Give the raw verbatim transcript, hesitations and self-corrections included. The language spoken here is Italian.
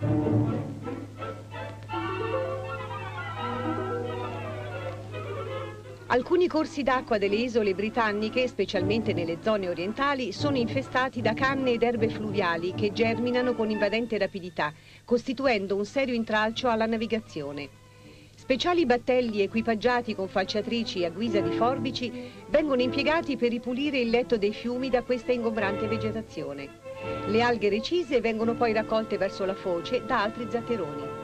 Alcuni corsi d'acqua delle isole britanniche, specialmente nelle zone orientali, sono infestati da canne ed erbe fluviali che germinano con invadente rapidità, costituendo un serio intralcio alla navigazione. Speciali battelli equipaggiati con falciatrici a guisa di forbici vengono impiegati per ripulire il letto dei fiumi da questa ingombrante vegetazione. Le alghe recise vengono poi raccolte verso la foce da altri zatteroni.